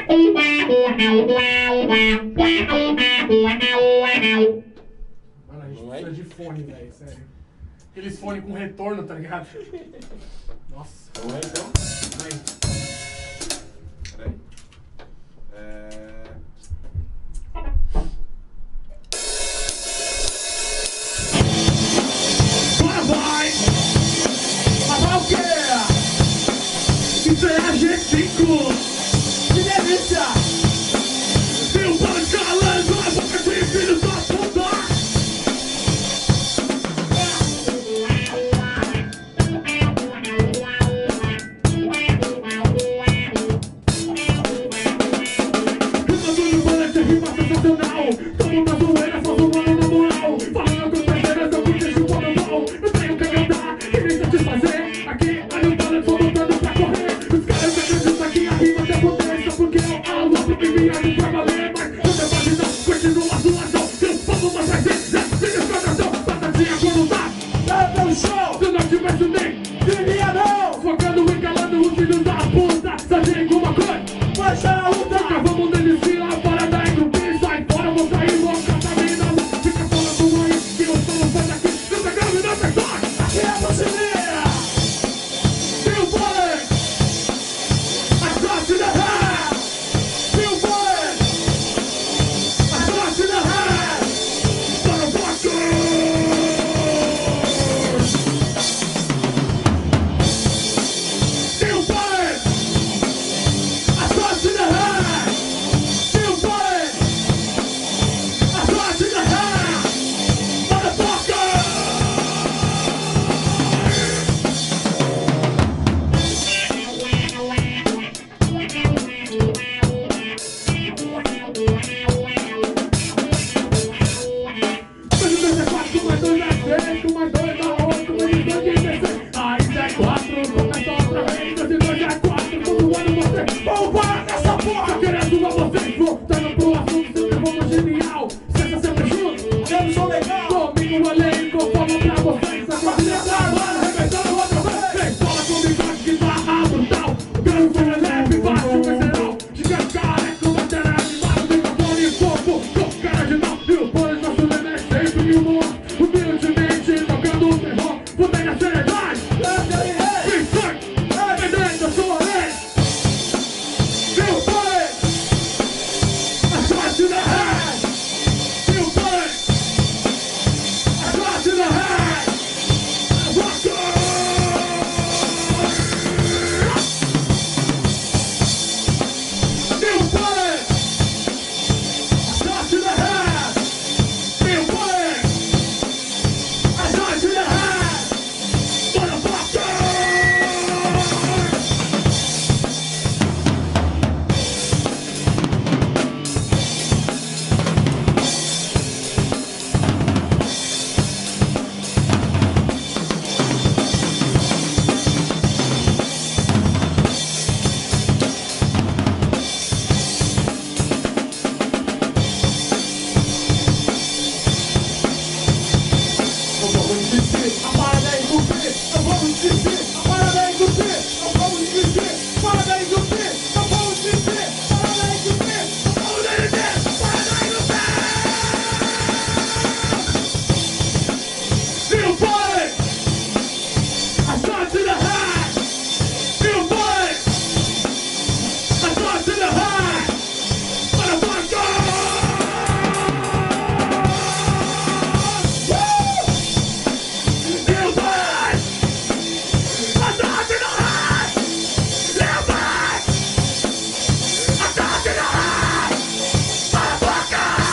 Mano, a gente precisa de fone, velho, sério. Aqueles fones com retorno, tá ligado? Nossa. Vamos lá então? Vai. Peraí. Bora, vai! Mas vai o quê? Isso é a G5! Que delícia! Tem um pano calando, a boca de filho da puta! Rima sensacional, tamo na zoeira, só zoando na moral. Falando com parceiras, eu curti chupando mal. Não tenho que cantar, que nem satisfazer. Aqui, olha o talento, só voltando pra correr. Os caras acreditam que a rima tem poder. Só porque eu falo, eu fico enviado pra valer. Mas não tem página, continua a zoação. Seus povos mais vai ser, sem escadação. Passadinha quando tá, é pelo show. Se eu não tivesse nem, diria não. Focando e calando os filhos da puta. Só tem alguma coisa, vai ser a luta. Fica, vamos denunciar.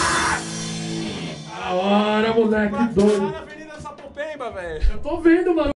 Moleque doido. Tá na Avenida Sapopemba, velho. Eu tô vendo, mano.